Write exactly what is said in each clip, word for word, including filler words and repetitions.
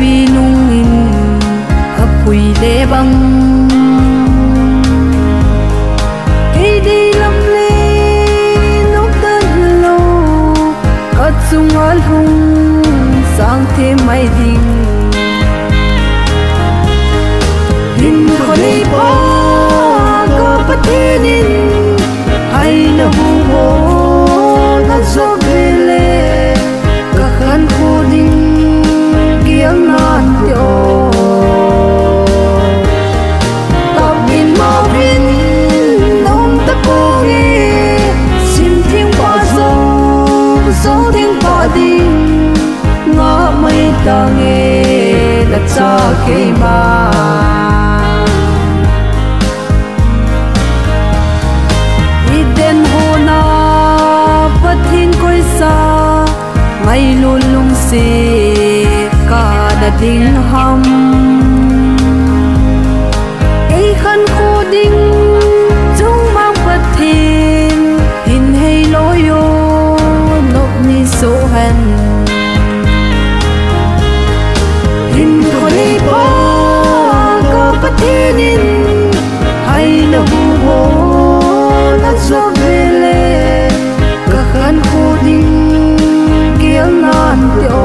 pi nung in apui le bang ke di lam le nok tan lo kat sung al hung sang the mai ding hin kholi pa ka patinin ai na hu mo na zo bele ka khan khu ding kiang nan yo tap in ma vin nom ta po ni sim thing pa zo zo ding pa ding nga mai ta nge na cha ke ma mai luôn lung se ka da ding ham ei khan khu ding chung mang pathin hin hei lo yo nok ni so han hin kholi pa ka pathinin hai na hu ho na zo vele ka khan khu ding nan yo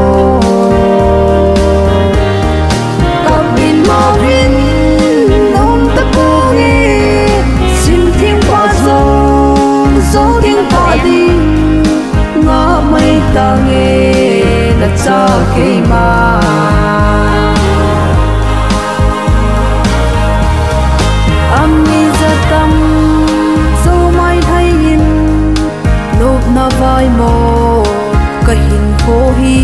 kapin ma vin nom ta po ni sim thing pa zo zo ding pa ding nga mai ta nge na cha ke ma ami za tam so mai thai in nop na vai mo ka hin ko hi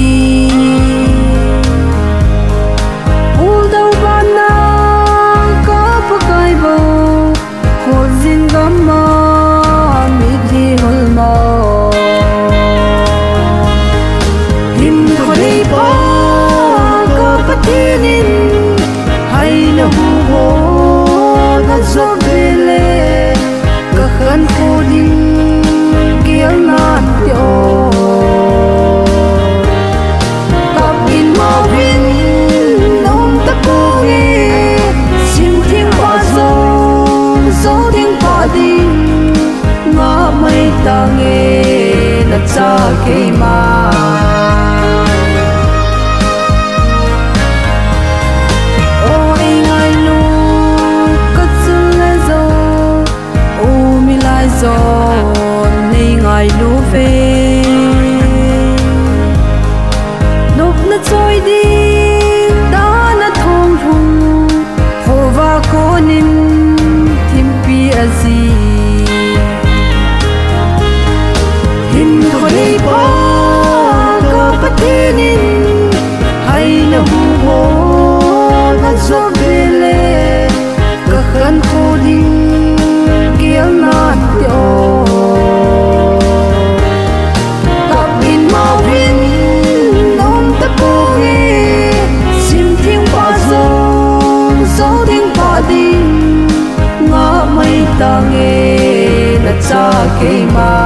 ul dau ban na ka pa kai bo ko zin gam ma mi di hol ma hin kholi pa ka patinin hai na hu ho na zo bele ka khan ko ding kiang nan yo ta nghe na cha ke ma oi ngai lu ka chun le zo o mi lai zo nei ngai lu ve nop na choi ding da na thong thung ho va ko nin thim pi azi kholi pa ka patinin hai na hu ho na zo bele ka khan khu ding kiang nan yo kapin ma vin nom ta po ni sim thing pa zo zo ding pa ding nga mai ta nge na cha ke ma